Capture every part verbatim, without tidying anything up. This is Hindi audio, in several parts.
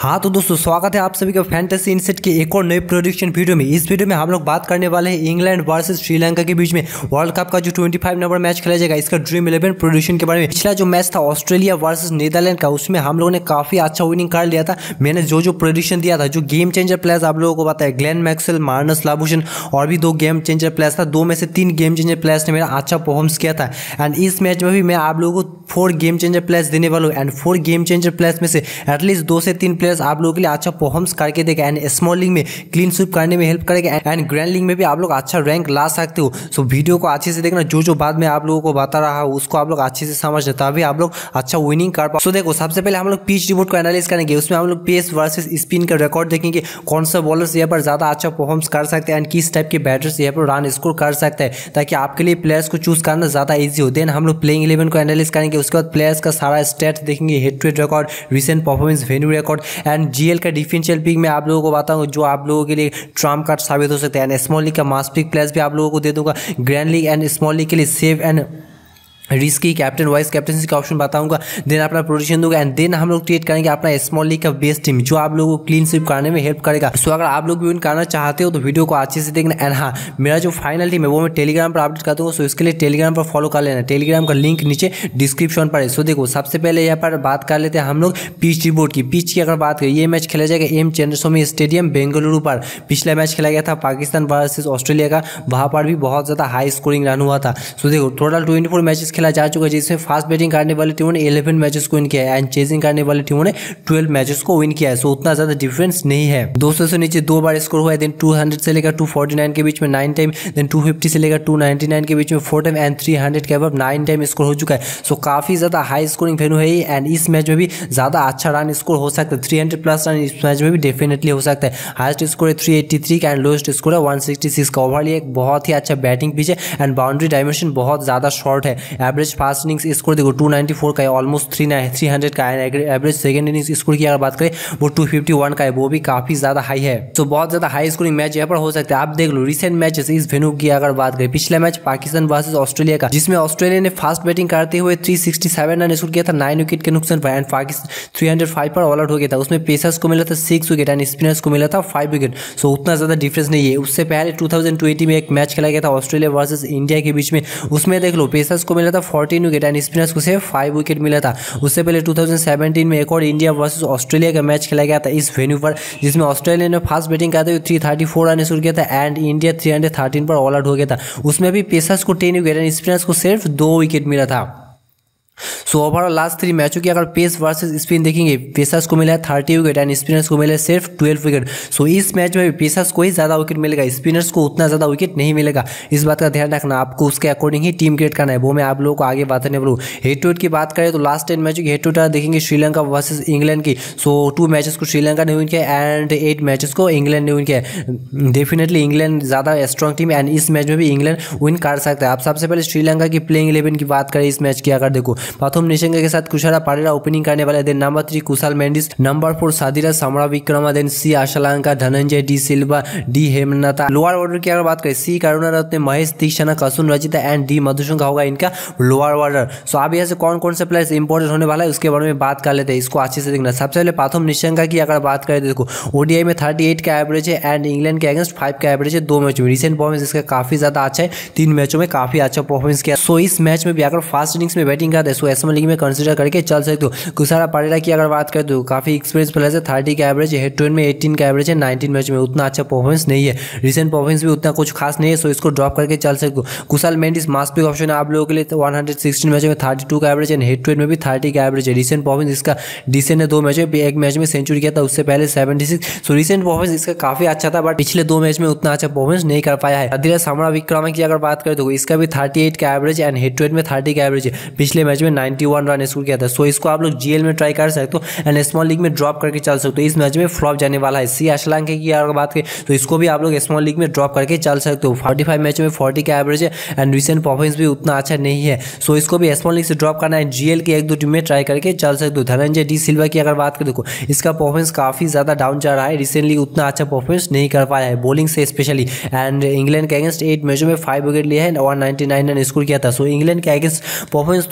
हाँ तो दोस्तों स्वागत है आप सभी का फैंटेसी इनसेट के एक और नए प्रोडिक्शन वीडियो में। इस वीडियो में हम लोग बात करने वाले हैं इंग्लैंड वर्सेस श्रीलंका के बीच में वर्ल्ड कप का जो पच्चीस नंबर मैच खेला जाएगा इसका ड्रीम इलेवन प्रोडिक्शन के बारे में। पिछला जो मैच था ऑस्ट्रेलिया वर्सेस नीदरलैंड का, उसमें हम लोगों ने काफी अच्छा विनिंग कर लिया था। मैंने जो जो प्रोडिक्शन दिया था, जो गेम चेंजर प्लेयर्स आप लोगों को बताया, ग्लेन मैक्सवेल, मार्नस लाबुशेन और भी दो गेम चेंजर प्लेयर्स था। दो में से तीन गेम चेंजर प्लेयर्स ने मेरा अच्छा परफॉर्मेंस किया था। एंड इस मैच में भी मैं आप लोगों को फोर गेम चेंजर प्लेयर्स देने वाला हूँ। And four game changer players में से एटलीस्ट दो से तीन प्लेयर्स आप लोगों के लिए अच्छा परफॉर्मेंस करके देगा। एंड स्मॉल लीग में क्लीन स्वीप करने में हेल्प करेगा। एंड ग्रैंड लीग में भी आप लोग अच्छा रैंक ला सकते हो। सो वीडियो को अच्छे से देखना, जो जो बात मैं आप लोगों को बता रहा हूँ उसको आप लोग अच्छे से समझ लें, तभी आप लोग अच्छा विनिंग कर पाओ। सो देखो, सबसे पहले हम लोग पिच रिपोर्ट को एनालाइज करेंगे। उसमें हम लोग पेस वर्सेस स्पिन का रिकॉर्ड देखेंगे, कौन सा बॉलर्स यहाँ पर ज्यादा अच्छा परफॉर्मेंस कर सकते हैं एंड किस टाइप के बैटर्स यहाँ पर रन स्कोर कर सकते हैं, ताकि आपके लिए प्लेयर्स को चूज करना ज्यादा ईजी हो। देन हम लोग प्लेइंग इलेवन को एनालाइज करेंगे। उसके बाद प्लेयर्स का सारा स्टैट देखेंगे, head to head record, recent performance, venue record and GL का डिफरेंशियल पिक में आप लोगों को बताऊंगा, जो आप लोगों के लिए ट्रम्प कार्ड साबित हो सकते हैं। एंड स्मॉल लीग का मास पिक प्लेयर्स भी आप लोगों को दे दूंगा। Grand league and small league के लिए safe and risky captain vice captaincy का ऑप्शन बताऊंगा। देन अपना प्रोडिक्शन दूंगा। एंड देन हम लोग क्रिएट करेंगे अपना स्मॉल लीग का बेस्ट टीम, जो आप लोगों को क्लीन स्वीप करने में हेल्प करेगा। सो अगर आप लोग भी विन करना चाहते हो तो वीडियो को अच्छे से देखना। एंड हाँ, मेरा जो फाइनल टीम है वो मैं टेलीग्राम पर अपडेट कर दूंगा। सो इसके लिए टेलीग्राम पर फॉलो कर लेना। टेलीग्राम का लिंक नीचे डिस्क्रिप्शन पर है। सो देखो, सबसे पहले यहाँ पर बात कर लेते हैं हम लोग पिच रिपोर्ट की। पिच की अगर बात करें, ये मैच खेला जाएगा एम चंद्रस्वामी स्टेडियम बेंगलुरु पर। पिछला मैच खेला गया था पाकिस्तान वर्सेस ऑस्ट्रेलिया का, वहां पर भी बहुत ज्यादा हाई स्कोरिंग रन हुआ था। सो देखो, टोटल ट्वेंटी फोर मैचेस खेला जा चुका है, जिसमें फास्ट बैटिंग करने वाली टीमों ने इलेवन मैचेस को विन किया है एंड चेजिंग करने वाली टीमों ने ट्वेल्व मैचेस को विन किया है। सो उतना ज्यादा डिफरेंस नहीं है। दो सौ से नीचे दो बार स्कोर हुआ है। देन टू हंड्रेड से लेकर टू फोर्टी नाइन के बीच में nine time, then two fifty से लेकर टू नाइंटी नाइन के बीच में four time and three hundred के अबव नाइन टाइम स्कोर हो चुका है। सो काफी ज्यादा हाई स्कोरिंग वेन्यू है। एंड इस मैच में भी ज्यादा अच्छा रन स्कोर हो सकता है। थ्री हंड्रेड प्लस रन इस मैच में भी डेफिनेटली हो सकता है। हाईएस्ट स्कोर है थ्री एटी थ्री का एंड लोएस्ट स्कोर है वन सिक्सटी सिक्स का। ओवरऑल एक बहुत ही अच्छा बैटिंग पिच है एंड बाउंड्री डायमेंशन बहुत ज्यादा शॉर्ट है। एवरेज फास्ट इनिंग्स स्कोर देखो टू नाइंटी फोर का है, ऑलमोस्ट थ्री थ्री हंड्रेड का है। एवरेज सेकंड इनिंग्स स्कोर की अगर बात करें वो टू फिफ्टी वन का है, वो भी काफी ज्यादा हाई है। तो बहुत ज्यादा हाई स्कोरिंग मैच यहाँ पर हो सकता है। आप देख लो रिसेंट मैचेस इस वेन्यू की अगर बात करें, पिछला मैच पाकिस्तान वर्सेस ऑस्ट्रेलिया का, जिसमें ऑस्ट्रेलिया ने फास्ट बैटिंग करते हुए three sixty seven run score किया था नाइन विकेट के नुकसान पर। And Pakistan three hundred five पर ऑल आउट हो गया था। उसमें पेसर्स को मिला था सिक्स विकेट एंड स्पिनर्स को मिला था फाइव विकेट। सो उतना ज्यादा डिफरेंस नहीं है। उससे पहले टू थाउजेंड ट्वेंटी में एक मैच खेला गया था ऑस्ट्रेलिया वर्सेस इंडिया के बीच में, उसमें देख लो पेसर्स को मिला था फोर्टीन विकेट एंड स्पिनर्स को सिर्फ फाइव विकेट मिला था। उससे पहले टू थाउजेंड सेवेंटीन में एक और इंडिया वर्सेस ऑस्ट्रेलिया का मैच खेला गया था इस वेन्यू पर, जिसमें ऑस्ट्रेलिया ने फास्ट बैटिंग करते हुए three thirty four run score किया था and India three hundred thirteen पर ऑल आउट हो गया था। उसमें भी पेसर्स को टेन विकेट एंड स्पिनर्स को सिर्फ दो विकेट मिला था। सो ओवरऑल लास्ट थ्री मैचों की अगर पेस वर्सेस स्पिन देखेंगे, पेसर्स को मिला है थर्टी विकेट एंड स्पिनर्स को मिले सिर्फ ट्वेल्व विकेट। सो इस मैच में भी पेसर्स को ही ज्यादा विकेट मिलेगा, स्पिनर्स को उतना ज्यादा विकेट नहीं मिलेगा। इस बात का ध्यान रखना, आपको उसके अकॉर्डिंग ही टीम क्रिएट करना है। वो मैं आप लोगों को आगे बताने वाला हूँ। हेड टू हेड की बात करें तो लास्ट टेन मैचों की हेड टू हेड देखेंगे श्रीलंका वर्सेस इंग्लैंड की। सो टू मैचेस को श्रीलंका ने विन किया एंड एट मैचेस को इंग्लैंड ने विन किया। डेफिनेटली इंग्लैंड ज्यादा स्ट्रॉन्ग टीम एंड इस मैच में भी इंग्लैंड विन कर सकता है। आप सबसे पहले श्रीलंका की प्लेइंग इलेवन की बात करें इस मैच की, अगर देखो प्रथम निशंका के साथ कुशारा पारेरा ओपनिंग करने वाले। Then number three Kusal Mendis, number four Sadeera Samarawickrama, then C Asalanka, Dhananjaya de Silva, D Hemantha. Lower order की अगर बात करें, C Karunaratne, Maheesh Theekshana, Kasun Rajitha and D Madushanka होगा इनका लोअर ऑर्डर। सो अब यहाँ से कौन कौन से प्लेयर्स इंपॉर्टेंट होने वाला है उसके बारे में बात कर लेते हैं। इसको अच्छे से देखना। सबसे पहले प्रथम निशंका की अगर बात करें, देखो ओडीआई में थर्टी एट का एवरेज है एंड इंग्लैंड के अगेंस्ट फाइव का एवरेज है दो मैच में। रिसेंट परफॉर्मेंस इसका काफी ज्यादा अच्छा है, तीन मैचों में काफी अच्छा परफॉर्मेंस किया। सो इस मैच में भी अगर फास्ट इनिंग्स में बैटिंग करते हैं सो एसएम लीग में कंसिडर करके चल सकते हो। कुशारा पारेरा की अगर बात करें तो काफी एक्सपीरियंस प्लेयर है, थर्टी का एवरेज है, हेड टू हेड में एटीन का एवरेज है, नाइनटीन मैच में उतना अच्छा परफॉर्मेंस नहीं है। रिसेंट परफॉर्मेंस भी उतना कुछ खास नहीं है, सो इसको ड्रॉप करके चल सकते हो। Kusal Mendis must pick option है आप लोगों के लिए, वन हंड्रेड सिक्सटीन मैच में थर्टी टू का एवरेज है, हेड टू हेड में भी थर्टी का एवरेज है। रिसेंट परफॉर्मेंस इसका डिसेंट है, दो मैच में एक मैच में सेंचुरी किया था, उससे पहले seventy six. So recent performance इसका काफी अच्छा था, बट पिछले दो मैच में उतना अच्छा परफॉर्मेंस नहीं कर पाया है। सादिरा समरा विक्रमा की अगर बात करें तो इसका भी थर्टी एट का average and head to head में थर्टी का एवरेज है, पिछले मैच में नाइंटी वन रन स्कोर किया था। सो इसको आप लोग जीएल में ट्राई कर सकते हो एंड स्मॉल लीग में ड्रॉप करके चल सकते हो। इस मैच में फ्लॉप जाने वाला है। सी अशलांका की अगर बात करें तो इसको भी आप लोग स्मॉल लीग में ड्रॉप करके चल सकते हो। फोर्टी फाइव मैच में फोर्टी का एवरेज है एंड रिसेंट परफॉर्मेंस भी उतना अच्छा नहीं है। सो इसको भी स्मॉल लीग से ड्रॉप करना है, जीएल की एक दो टीम में ट्राई करके चल सकते हो। धनंजय डी सिल्वा की अगर बात करें, देखो इसका परफॉर्मेंस काफी ज्यादा डाउन जा रहा है, रिसेंटली उतना अच्छा परफॉर्मेंस नहीं कर पाया है बॉलिंग से स्पेशली। एंड इंग्लैंड के अगेंस्ट एट मैचों में फाइव विकेट लिया है, one ninety nine run score किया था। सो इंग्लैंड के अगेंस्ट परफॉर्मेंस थोड़ा सा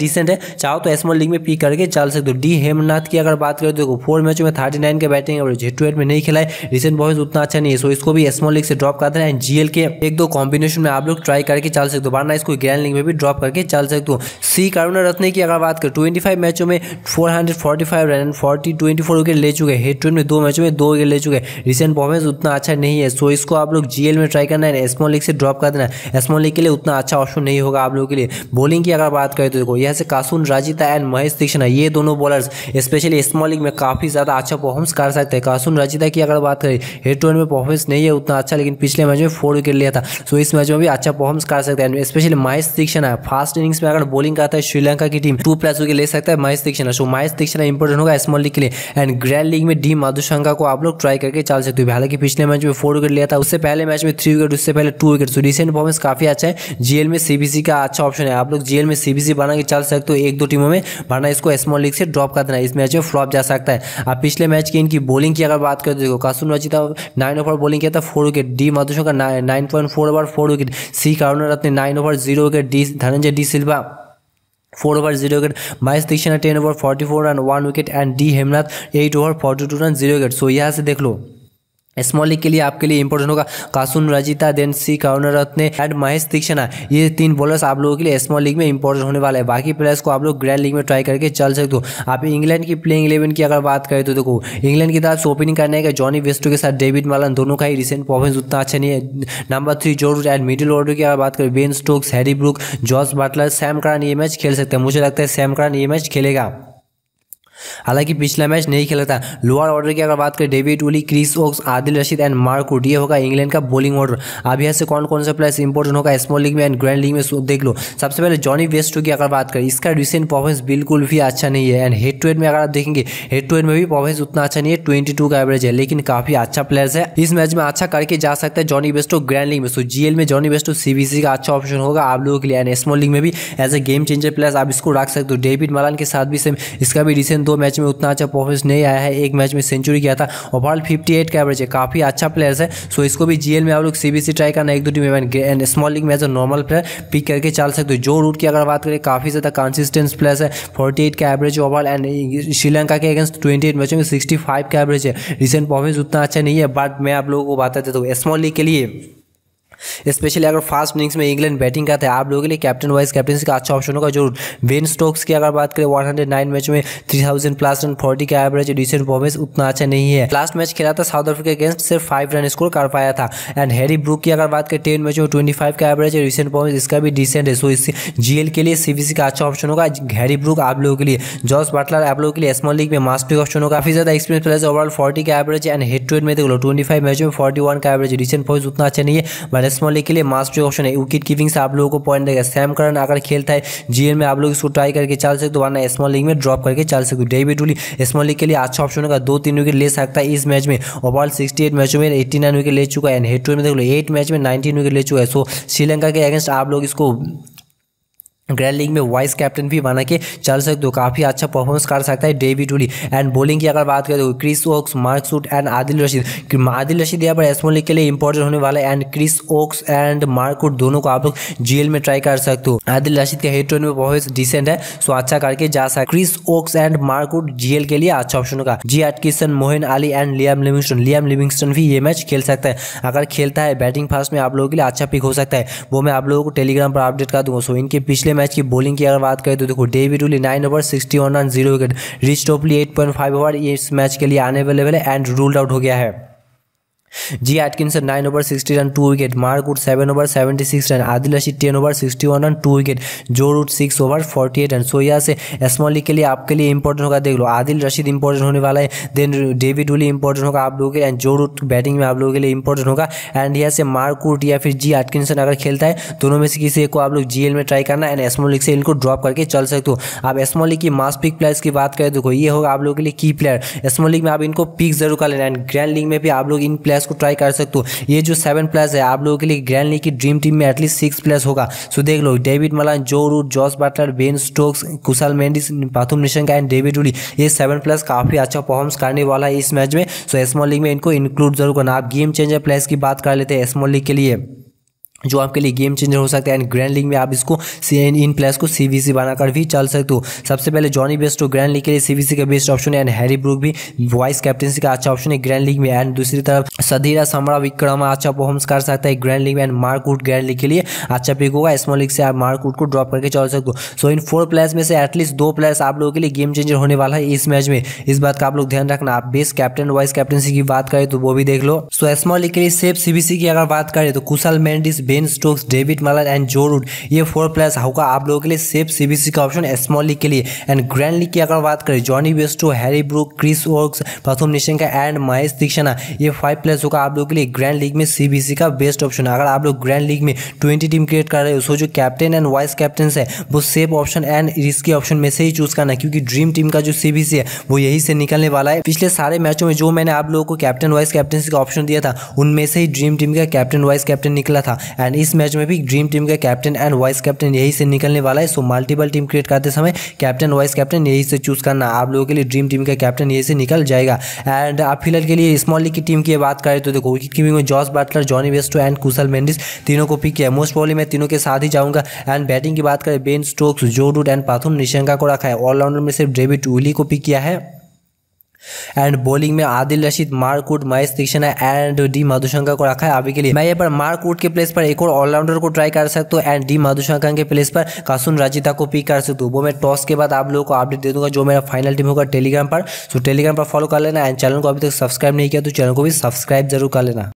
डिसेंट है, चाहो तो स्मॉल लीग में पिक करके चल सकते हो। डी हेमनाथ की अगर बात करें तो देखो फोर मैचों में थर्टी नाइन के batting average, head to head में नहीं खेला है, रिसेंट परफॉर्मेंस उतना अच्छा नहीं है, सो इसको भी स्मॉल लीग से ड्रॉप कर देना है। जीएल के एक दो कॉम्बिनेशन में आप लोग ट्राई करके चल सकते हो, वरना इसको ग्रैंड लीग में भी ड्रॉप करके चल सकते हो। सी करुणारत्ने की अगर बात करें ट्वेंटी फाइव मैचों में four hundred forty five run, forty twenty four wicket ले चुके हैं, हेड टू हेड में दो मैचों में दो विकेट ले चुके हैं, रिसेंट परफॉर्मेंस उतना अच्छा नहीं है, सो इसको आप लोग जीएल में ट्राई करना है, स्मॉल लीग से ड्रॉप कर देना है। स्मॉल लीग के लिए उतना अच्छा ऑप्शन नहीं होगा आप लोगों के लिए। बॉलिंग की अगर बात करें तो देखो यहाँ से कासुन राजिता एंड महेश तीक्ष्ण, ये दोनों बॉलर्स स्पेशली स्मॉल लीग में काफी ज्यादा अच्छा परफॉर्मेंस कर सकते हैं। कासुन राजिता की अगर बात करें हेड टू हेड में परफॉर्मेंस नहीं है उतना अच्छा, लेकिन पिछले मैच में फोर विकेट लिया था, सो इस मैच में भी अच्छा परफॉर्मेंस कर सकते हैं। स्पेशली महेश तीक्ष्ण है, फास्ट इनिंग्स में अगर बॉलिंग करता है श्रीलंका की टीम टू प्लस विकेट ले सकता है महेश तीक्ष्ण, सो महेश तीक्ष्ण इंपोर्टेंट होगा स्मॉल लीग के लिए। एंड ग्रैंड लीग में डी माधुशंका को आप लोग ट्राई करके चल सकते हो, हालांकि पिछले मैच में फोर विकेट लिया था, उससे पहले मैच में थ्री विकेट, उससे पहले two wicket, so recent performance काफी अच्छा है। जीएल में सीबीसी का अच्छा ऑप्शन है, आप लोग जीएल में सीबीसी बना के चल सकते हो एक दो टीमों में, वरना इसको स्मॉल लीग से ड्रॉप कर देना, इस मैच में फ्लॉप जा सकता है। अब पिछले मैच की इनकी बॉलिंग की अगर बात करें तो देखो Kasun Rajitha nine over bowling किया था, four wicket, D Madushanka nine point four over four wicket, C Karunaratne nine over zero wicket, D Dhananjaya de Silva four over zero wicket, Maheesh Theekshana ten over forty four run one wicket, and D Hemantha eight over forty two run zero wicket. So यहाँ से देख लो स्मॉल लीग के लिए आपके लिए इंपॉर्टेंट होगा Kasun Rajitha, then C Karunaratne and Maheesh Theekshana, ये तीन बॉलर्स आप लोगों के लिए स्मॉल लीग में इंपॉर्टेंट होने वाला है। बाकी प्लेयर्स को आप लोग ग्रैंड लीग में ट्राई करके चल सकते हो। आप इंग्लैंड की प्लेइंग इलेवन की अगर बात करें तो देखो इंग्लैंड की तरफ से ओपनिंग करने का जॉनी वेस्टो के साथ डेविड मालन, दोनों का ही रिसेंट परफॉर्मेंस उतना अच्छा नहीं है। Number three Joe Root and middle order की अगर बात करें Ben Stokes, Harry Brook, Jos Buttler, Sam Curran ये मैच खेल सकते हैं, मुझे लगता है सैम करन ये मैच खेलेगा, हालांकि पिछला मैच नहीं खेला था। लोअर ऑर्डर की अगर बात करें David Willey, Chris Woakes, Adil Rashid and Mark Wood, ये होगा इंग्लैंड का बॉलिंग ऑर्डर। अब यहाँ से कौन कौन सा प्लेयर्स इंपॉर्टेंट होगा स्मॉल लीग में एंड ग्रैंड लीग में देख लो। सबसे पहले जॉनी वेस्टो की अगर बात करें, इसका रिसेंट परफॉर्मेंस बिल्कुल भी अच्छा नहीं है, एंड हेड टू हेड में अगर आप देखेंगे हेड टू हेड में भी परफॉर्मेंस उतना अच्छा नहीं है, ट्वेंटी टू का एवरेज है, लेकिन काफी अच्छा प्लेयर्स है, इस मैच में अच्छा करके जा सकता है जॉनी वेस्टो ग्रैंड लीग में। सो जीएल में जॉनी वेस्टो सीबीसी का अच्छा ऑप्शन होगा आप लोगों के लिए, एंड स्मॉल लीग में भी as a game changer players आप इसको रख सकते हो। डेविड मालन के साथ भी सेम, इसका भी रिसेंट दो मैच में उतना अच्छा परफॉर्मेंस नहीं आया है, एक मैच में सेंचुरी किया था, ओवरऑल फिफ्टी एट का एवरेज है, काफी अच्छा प्लेयर्स है। सो इसको भी जीएल में आप लोग सीबीसी ट्राई करना, एक दो टीम में स्मॉल लीग में एज नॉर्मल प्लेयर पिक करके चल सकते हो। जो रूट की अगर बात करें काफी ज्यादा कंसिस्टेंट प्लेयर्स है, फोर्टी एट का एवरेज ओवरऑल, एंड श्रीलंका के अगेंस्ट ट्वेंटी एट मैचों में सिक्सटी फाइव का एवरेज है, रिसेंट परफॉर्मेंस उतना अच्छा नहीं है, बट मैं आप लोगों को बता देता हूँ स्मॉल लीग के लिए स्पेशली अगर फास्ट इनिंग्स में इंग्लैंड बैटिंग करते हैं आप लोगों के लिए कैप्टन वाइस कैप्टनसी का अच्छा ऑप्शन होगा जरूर। बेन स्टोक्स की अगर बात करें वन हंड्रेड नाइन मैच में three thousand plus run, forty का एवरेज, रिसेंट परफॉर्मेंस उतना अच्छा नहीं है। लास्ट मैच खेला था साउथ अफ्रीका के अगेंस्ट, सिर्फ फाइव रन स्कोर कर पाया था। एंड हैरी ब्रूक की अगर बात करें टेन मैच में ट्वेंटी फाइव का एवरेज है, रिसेंट परफॉर्मेंस इसका भी डिसेंट है, सो इससे जीएल के लिए सीबीसी का अच्छा ऑप्शन होगा हैरी ब्रूक आप लोगों के लिए। जॉस बटलर आप लोगों के लिए स्मॉल लीग में मास्ट पिक ऑप्शन होगा, काफी ज्यादा एक्सपीरियंस प्लेयर, ओवरऑल फोर्टी का average and head to head में देख लो ट्वेंटी फाइव मैच में फोर्टी वन का एवरेज, रिसेंट परफॉर्मेंस उतना अच्छा नहीं है, बट स्मॉल लीग के लिए मास्ट ऑप्शन है। विकेट कीपिंग से आप लोगों को पॉइंट देगा। सैम करन अगर खेलता है जीएल में आप लोग इसको ट्राई करके चल सकते हो, वरना स्मॉल लीग में ड्रॉप करके चल सकते हो। डेविड वुली स्मॉल लीग के लिए अच्छा ऑप्शन होगा, दो तीन विकेट ले सकता है इस मैच में, ओवरऑल सिक्सटी एट मैचों में एट्टी नाइन विकेट ले चुका है, एंड हेड टू हेड में देख लो एट मैच में नाइनटीन विकेट ले चुका है। सो श्रीलंका के अगेंस्ट आप लोग इसको ग्रैंड लीग में वाइस कैप्टन भी बना के चल सकते हो, काफी अच्छा परफॉर्मेंस कर सकता है डेविड वुली। एंड बॉलिंग की अगर बात करें तो Chris Woakes, Mark Wood and Adil Rashid, Adil Rashid यहाँ पर स्मॉल लीग के लिए इंपॉर्टेंट होने वाला है, and Chris Woakes and Mark Wood दोनों को आप लोग जीएल में ट्राई कर सकते हो। आदिल रशीद का हेड टू हेड में परफॉर्मेंस डिसेंट है, सो अच्छा करके जा सकते। Chris Woakes and Mark Wood GL के लिए अच्छा ऑप्शन होगा। G Atkinson, Moeen Ali and Liam Livingstone, Liam Livingstone भी ये मैच खेल सकता है, अगर खेलता है बैटिंग फास्ट में आप लोगों के लिए अच्छा पिक हो सकता है, वो मैं आप लोगों को टेलीग्राम पर अपडेट कर दूंगा। सो इनके पिछले मैच की बॉलिंग की बात करें तो देखो David Willey nine over sixty one run zero wicket, Reece Topley eight point five over, ये इस मैच के लिए आने अवेलेबल है एंड रूल्ड आउट हो गया है। G Atkinson nine over sixty run two wicket, Mark Wood seven over seventy six run, Adil Rashid ten over sixty one run two wicket, Joe Root six over forty eight run. So यहाँ से स्मॉल लीग के लिए आपके लिए इंपॉर्टेंट होगा, देख लो आदिल रशीद इंपॉर्टेंट होने वाला है, देन डेविड वुली इंपॉर्टेंट होगा आप लोगों के, एंड जो रूट बैटिंग में आप लोगों के लिए इंपॉर्टेंट होगा, एंड यहाँ से मार्क वुड या फिर जी एटकिंसन अगर खेलता है, दोनों में से किसी एक को आप लोग जीएल में ट्राई करना, एंड स्मॉल लीग से इनको ड्रॉप करके चल सकते हो। आप स्मॉल लीग की मास पिक प्लेयर्स की बात करें देखो ये होगा आप लोगों के लिए की प्लेयर, स्मॉल लीग में आप इनको पिक जरूर कर लेना, एंड ग्रैंड लीग में भी आप लोग इन प्लेयर्स को ट्राई कर सकते हो। ये जो सेवन प्लेयर्स है आप लोगों के लिए ग्रैंड लीग की ड्रीम टीम में एटलीस्ट सिक्स प्लेयर्स होगा। सो देख लो David Malan, Joe Root, Jos Buttler, Ben Stokes, Kusal Mendis, Pathum Nissanka and David Willey, ये सेवन प्लेयर्स काफी अच्छा परफॉर्मेंस करने वाला है इस मैच में। सो स्मॉल लीग में इनको इंक्लूड जरूर करना। आप गेम चेंजर प्लेयर्स की बात कर लेते हैं स्मॉल लीग के लिए, जो आपके लिए गेम चेंजर हो सकता है। एंड ग्रैंड लीग में आप इसको इन प्लेयर्स को सीवीसी बनाकर भी चल सकते हो। सबसे पहले जॉनी बेस्टो ग्रैंड लीग के लिए सीवीसी का बेस्ट ऑप्शन है। एंड हैरी ब्रूक भी वाइस कैप्टनसी का अच्छा ऑप्शन है ग्रैंड लीग में। एंड दूसरी तरफ सधीरा समरा विक्रमा अच्छा परफॉर्मेंस कर सकता है ग्रैंड लीग में। And Mark Wood grand league के लिए अच्छा पिक होगा। स्मॉल लीग से आप मार्क वुड को ड्रॉप करके चल सकते हो। सो इन फोर प्लेयर्स में से एटलीस्ट दो प्लेयर्स आप लोगों के लिए गेम चेंजर होने वाला है इस मैच में। इस बात का आप लोग ध्यान रखना। आप बेस्ट कैप्टन वाइस कैप्टनसी की बात करें तो वो भी देख लो। सो स्मॉल लीग के लिए सेफ सीबीसी की अगर बात करें तो Kusal Mendis, Ben Stokes, David Malan and Joe Root, ये फोर प्लेयर्स होगा आप लोगों के लिए सेफ सीबीसी का ऑप्शन स्मॉल लीग के लिए। एंड ग्रैंड लीग की अगर बात करें Jonny Bairstow, Harry Brook, Chris Woakes, Pathum Nissanka and Mahesh Theekshana, ये फाइव प्लेयर्स होगा आप लोगों के लिए ग्रैंड लीग में सीबीसी का बेस्ट ऑप्शन। अगर आप लोग ग्रैंड लीग में ट्वेंटी टीम क्रिएट कर रहे हो सो जो कैप्टन एंड वाइस कैप्टन है वो safe option and risky option में से ही चूज करना, क्योंकि ड्रीम टीम का जो सीबीसी है वो यही से निकलने वाला है। पिछले सारे मैचों में जो मैंने आप लोगों को कैप्टन वाइस कैप्टनसी का ऑप्शन दिया था उनमें से ही ड्रीम टीम का कैप्टन वाइस कैप्टन निकला था। एंड इस मैच में भी ड्रीम टीम का कैप्टन एंड वाइस कैप्टन यही से निकलने वाला है। सो मल्टीपल टीम क्रिएट करते समय कैप्टन वाइस कैप्टन यही से चूज करना। आप लोगों के लिए ड्रीम टीम का कैप्टन यही से निकल जाएगा। एंड आप फिलहाल के लिए स्मॉल लीग की टीम की बात करें तो देखो विकेट कीपिंग में Jos Buttler, Jonny Bairstow and Kusal Mendis तीनों को पिक किया। मोस्ट प्रॉब्ली मैं तीनों के साथ ही जाऊंगा। एंड बैटिंग की बात करें Ben Stokes, Joe Root and Pathum Nissanka को रखा है। ऑलराउंडर में सिर्फ डेविड विली को पिक किया है। एंड बॉलिंग में Adil Rashid, Mark Wood, Maheesh Theekshana and D Madushanka को रखा है अभी के लिए। मैं यहाँ पर मार्क वुड के प्लेस पर एक और ऑलराउंडर को ट्राई कर सकता हूँ एंड डी मधुशंका के प्लेस पर कासुन राजिता को पिक कर सकता हूँ। वो मैं टॉस के बाद आप लोगों को अपडेट दे दूंगा जो मेरा फाइनल टीम होगा टेलीग्राम पर। सो टेलीग्राम पर फॉलो कर लेना। एंड चैनल को अभी तक सब्सक्राइब नहीं किया तो चैनल को भी सब्सक्राइब जरूर कर लेना।